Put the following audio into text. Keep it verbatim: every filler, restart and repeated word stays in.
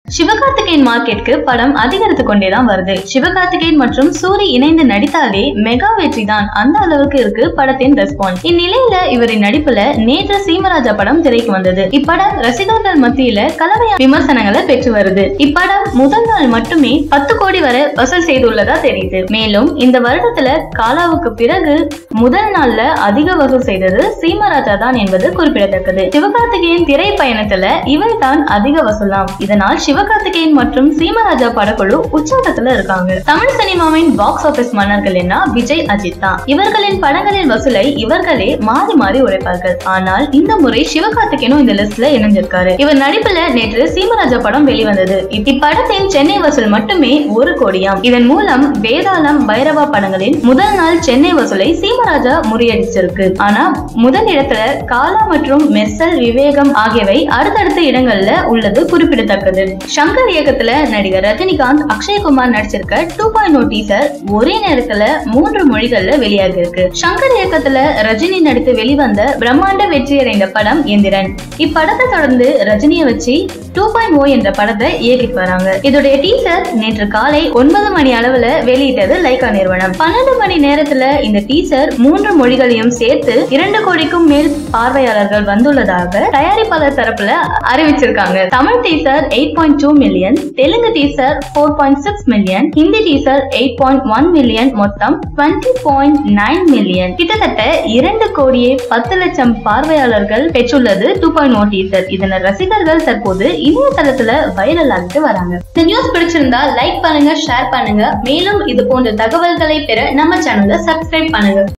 சிவகார்த்திகேயன் மார்க்கெட்டுக்கு படம் அதிகரித்து கொண்டேதான் வருது. சிவகார்த்திகேயன் மற்றும் சூரி இணைந்து நடித்தாலே மெகா வெற்றி தான். அந்த அளவுக்கு இருக்கு படத்தின் ரெஸ்பான்ஸ். இந்நிலையில இவரின் நடிப்புல நேற்று சீமராஜா படம் திரைக்கு வந்தது. இப்படம் ரசிகர்கள் மத்தியில கலவையான விமர்சனங்களை பெற்று வருது. இப்படம் முதல் நாள் மட்டுமே பத்து கோடி வரை வசூல் செய்துள்ளதா தெரியுது. மேலும் இந்த வருடத்துல காலாவுக்கு பிறகு முதல் நாள்ல அதிக வசூல் செய்தது சீமராஜா தான் என்பது குறிப்பிடத்தக்கது. சிவகார்த்திகேயன் திரை பயணத்துல இவர் தான் அதிக வசூலாம். இதனால் சிவகார்த்திகேயன் மற்றும் சீமராஜா படக்குழு உற்சாகத்துல இருக்காங்க. தமிழ் சினிமாவின் பாக்ஸ் ஆபீஸ் மன்னர்கள் என்ன விஜய், அஜித் தான். இவர்களின் படங்களின் வசூலை இவர்களே மாறி மாறி உழைப்பார்கள். ஆனால் இந்த முறை சிவகார்த்திகேயனும் இந்த லிஸ்ட்ல இணைஞ்சிருக்காரு. இவர் நடிப்புல நேற்று சீமராஜா படம் வெளிவந்தது. இப்படத்தின் சென்னை வசூல் மட்டுமே ஒரு கோடியாம். இதன் மூலம் வேதாளம், பைரவா படங்களின் முதல் நாள் சென்னை வசூலை சீமராஜா முறியடிச்சிருக்கு. ஆனா முதல் இடத்துல காலா மற்றும் மெர்சல், விவேகம் ஆகியவை அடுத்தடுத்த இடங்கள்ல உள்ளது குறிப்பிடத்தக்கது. சங்கர் இயக்கத்துல நடிகர் ரஜினிகாந்த், அக்ஷய்குமார் நடிச்சிருக்க டூ பாயிண்ட் ஓ டீசர் ஒரே நேரத்துல மூன்று மொழிகள்ல வெளியாகி இருக்கு. சங்கர் இயக்கத்துல ரஜினி நடித்து வெளிவந்த பிரம்மாண்ட வெற்றியடைந்த படம் எந்திரன். இப்படத்தை தொடர்ந்து ரஜினியை வச்சு டூ பாயிண்ட் ஓ என்ற படத்தை இயக்கிட்டு வராங்க. இதோடைய டீசர் நேற்று காலை ஒன்பது மணி அளவுல வெளியிட்டது லைகா நிறுவனம். பன்னெண்டு மணி நேரத்துல இந்த டீசர் மூன்று மொழிகளையும் சேர்த்து இரண்டு கோடிக்கும் மேல் பார்வையாளர்கள் வந்துள்ளதாக தயாரிப்பாளர் தரப்புல அறிவிச்சிருக்காங்க. தமிழ் teaser eight point two million, Telugu teaser four point six million, Hindi teaser eight point one million, மொத்தம் டுவெண்ட்டி பாயிண்ட் நைன் மில்லியன். கிட்டத்தட்ட இரண்டு கோடியே பத்து லட்சம் பார்வையாளர்கள் பெற்றுள்ளது டூ பாயிண்ட் ஓ டீசர். இதன ரசிகர்கள் தற்போது இணையதளத்துல வைரல் ஆகிட்டு வராங்க. இந்த நியூஸ் பிடிச்சிருந்தா லைக் பண்ணுங்க, ஷேர் பண்ணுங்க. மேலும் இது போன்ற தகவல்களை பெற நம்ம சேனலை சப்ஸ்கிரைப் பண்ணுங்க.